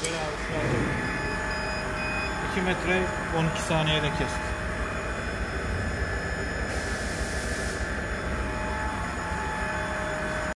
Şöyle abi şu an 2 metre 12 saniyede kestik.